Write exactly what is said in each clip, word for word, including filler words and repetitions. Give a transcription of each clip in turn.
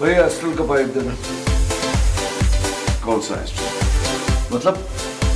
भैया एस्ट्रल का पाइप देना। कौन सा एस्ट्रल? मतलब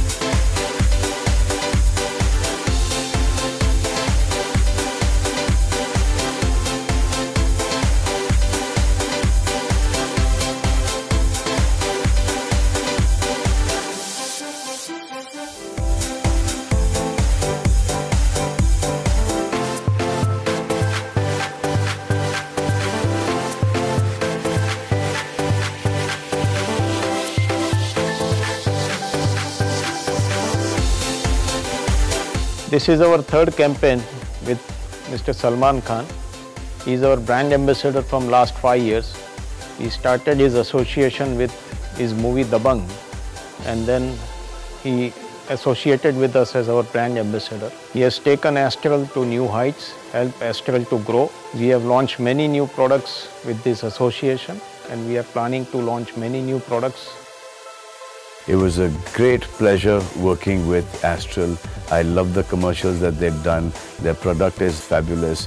This is our third campaign with Mister Salman Khan. He is our brand ambassador from last five years. He started his association with his movie Dabang, and then he associated with us as our brand ambassador. He has taken Astral to new heights, helped Astral to grow. We have launched many new products with this association, and we are planning to launch many new products. It was a great pleasure working with Astral. I love the commercials that they've done. Their product is fabulous.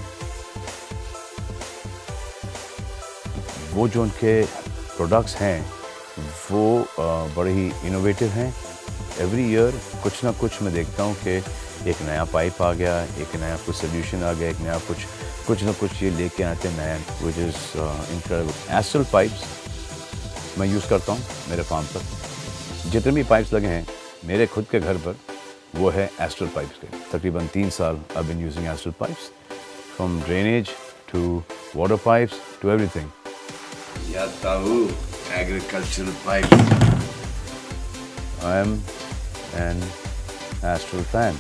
वो जो उनके products हैं, वो बड़े ही innovative हैं. Every year कुछ ना कुछ मैं देखता हूँ कि एक नया पाइप आ गया, एक नया कुछ solution आ गया, एक नया कुछ कुछ ना कुछ ये लेके आते हैं नया, which is uh, incredible. Astral pipes मैं use करता हूँ मेरे farm पर. जितने भी पाइप्स लगे हैं मेरे खुद के घर पर वो है एस्ट्रल पाइप्स के. तकरीबन तीन साल I've been using Astral pipes, from drainage to water pipes to everything. या ताऊ agricultural pipes. I am an Astral fan.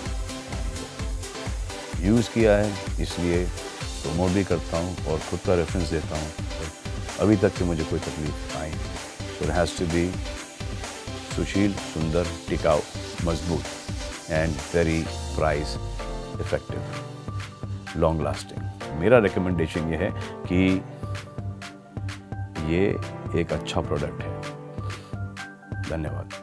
Use किया है इसलिए प्रमोट भी करता हूँ और खुद का रेफरेंस देता हूँ. अभी तक कि मुझे कोई तकलीफ आई. So it has to be सुशील, सुंदर, टिकाऊ, मजबूत and very price effective, long lasting. मेरा रिकमेंडेशन ये है कि ये एक अच्छा प्रोडक्ट है. धन्यवाद.